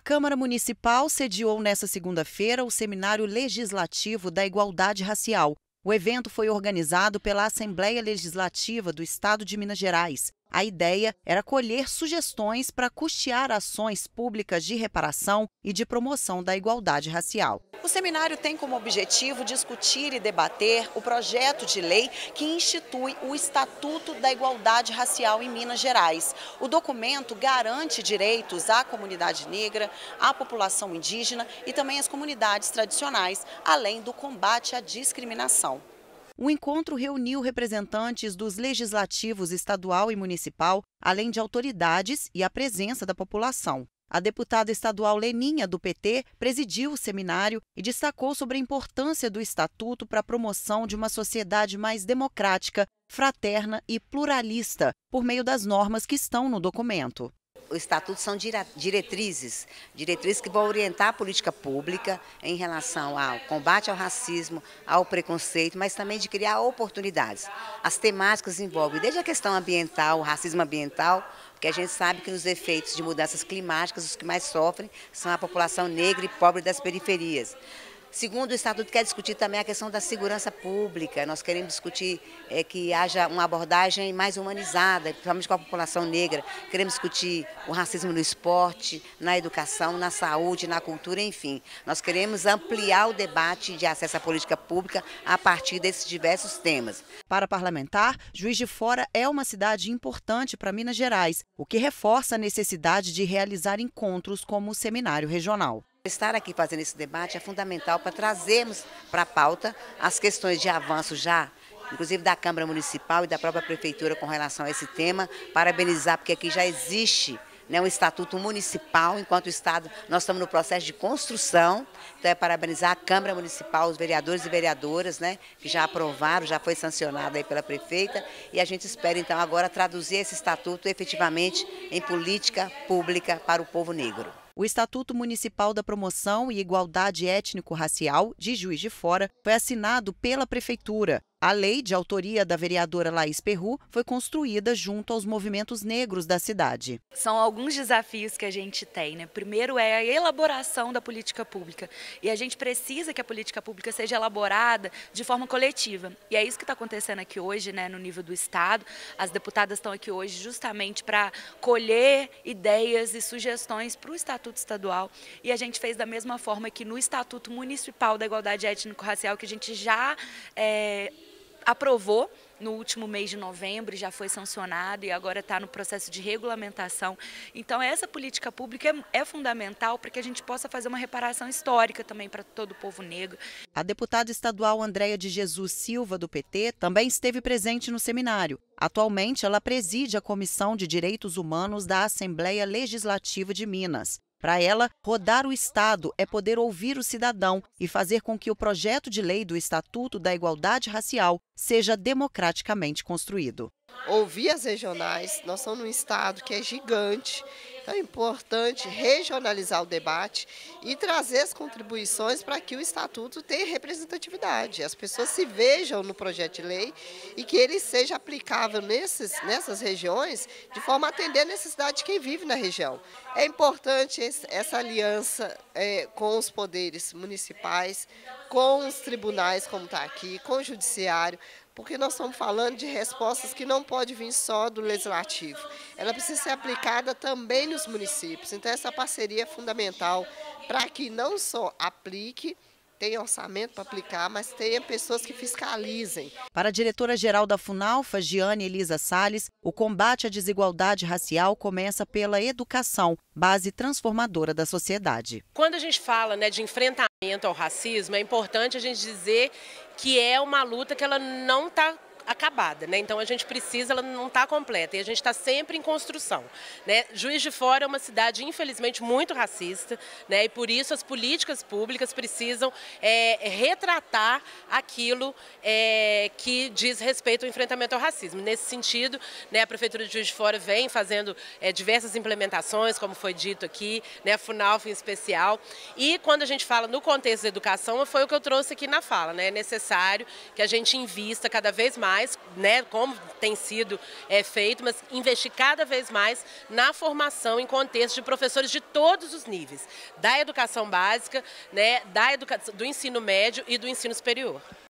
Câmara Municipal sediou nesta segunda-feira o Seminário Legislativo da Igualdade Racial. O evento foi organizado pela Assembleia Legislativa do Estado de Minas Gerais. A ideia era colher sugestões para custear ações públicas de reparação e de promoção da igualdade racial. O seminário tem como objetivo discutir e debater o projeto de lei que institui o Estatuto da Igualdade Racial em Minas Gerais. O documento garante direitos à comunidade negra, à população indígena e também às comunidades tradicionais, além do combate à discriminação. O encontro reuniu representantes dos legislativos estadual e municipal, além de autoridades e a presença da população. A deputada estadual Leninha, do PT, presidiu o seminário e destacou sobre a importância do Estatuto para a promoção de uma sociedade mais democrática, fraterna e pluralista, por meio das normas que estão no documento. O Estatuto são diretrizes que vão orientar a política pública em relação ao combate ao racismo, ao preconceito, mas também de criar oportunidades. As temáticas envolvem desde a questão ambiental, o racismo ambiental, porque a gente sabe que nos efeitos de mudanças climáticas, os que mais sofrem são a população negra e pobre das periferias. Segundo, o Estatuto quer discutir também a questão da segurança pública. Nós queremos discutir que haja uma abordagem mais humanizada, principalmente com a população negra. Queremos discutir o racismo no esporte, na educação, na saúde, na cultura, enfim. Nós queremos ampliar o debate de acesso à política pública a partir desses diversos temas. Para parlamentar, Juiz de Fora é uma cidade importante para Minas Gerais, o que reforça a necessidade de realizar encontros como o Seminário Regional. Estar aqui fazendo esse debate é fundamental para trazermos para a pauta as questões de avanço já, inclusive da Câmara Municipal e da própria Prefeitura com relação a esse tema. Parabenizar, porque aqui já existe um Estatuto Municipal, enquanto o Estado nós estamos no processo de construção. Então é parabenizar a Câmara Municipal, os vereadores e vereadoras, que já aprovaram, já foi sancionado aí pela prefeita, e a gente espera então agora traduzir esse Estatuto efetivamente em política pública para o povo negro. O Estatuto Municipal da Promoção e Igualdade Étnico-Racial de Juiz de Fora foi assinado pela Prefeitura. A lei, de autoria da vereadora Laís Perru, foi construída junto aos movimentos negros da cidade. São alguns desafios que a gente tem, Primeiro é a elaboração da política pública. E a gente precisa que a política pública seja elaborada de forma coletiva. E é isso que está acontecendo aqui hoje, no nível do Estado. As deputadas estão aqui hoje justamente para colher ideias e sugestões para o Estatuto Estadual. E a gente fez da mesma forma que no Estatuto Municipal da Igualdade Étnico-Racial, que a gente já aprovou no último mês de novembro, já foi sancionado e agora está no processo de regulamentação. Então essa política pública é fundamental para que a gente possa fazer uma reparação histórica também para todo o povo negro. A deputada estadual Andréia de Jesus Silva, do PT, também esteve presente no seminário. Atualmente, ela preside a Comissão de Direitos Humanos da Assembleia Legislativa de Minas. Para ela, rodar o Estado é poder ouvir o cidadão e fazer com que o projeto de lei do Estatuto da Igualdade Racial seja democraticamente construído. Ouvir as regionais, nós somos num estado que é gigante, então é importante regionalizar o debate e trazer as contribuições para que o Estatuto tenha representatividade, as pessoas se vejam no projeto de lei e que ele seja aplicável nessas regiões de forma a atender a necessidade de quem vive na região. É importante essa aliança com os poderes municipais, com os tribunais, como está aqui, com o judiciário, porque nós estamos falando de respostas que não podem vir só do legislativo. Ela precisa ser aplicada também nos municípios. Então, essa parceria é fundamental para que não só aplique, tenha orçamento para aplicar, mas tenha pessoas que fiscalizem. Para a diretora-geral da Funalfa, Giane Elisa Salles, o combate à desigualdade racial começa pela educação, base transformadora da sociedade. Quando a gente fala de enfrentamento ao racismo, é importante a gente dizer que é uma luta que ela não está acabada, Então a gente precisa, ela não está completa e a gente está sempre em construção, Juiz de Fora é uma cidade infelizmente muito racista, E por isso as políticas públicas precisam retratar aquilo que diz respeito ao enfrentamento ao racismo. Nesse sentido, a Prefeitura de Juiz de Fora vem fazendo diversas implementações, como foi dito aqui, a Funalfa em especial. E quando a gente fala no contexto da educação, foi o que eu trouxe aqui na fala, É necessário que a gente invista cada vez mais né, como tem sido feito, mas investir cada vez mais na formação em contexto de professores de todos os níveis, da educação básica, né, do ensino médio e do ensino superior.